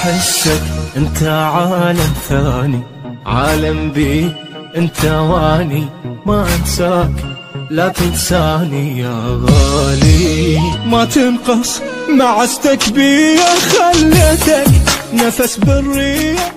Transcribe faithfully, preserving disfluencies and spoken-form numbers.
أحسك أنت عالم ثاني، عالم بي أنت واني، ما أنساك لا تنساني يا غالي. ما تنقص معزتك بيا، خليتك نفس بالريح.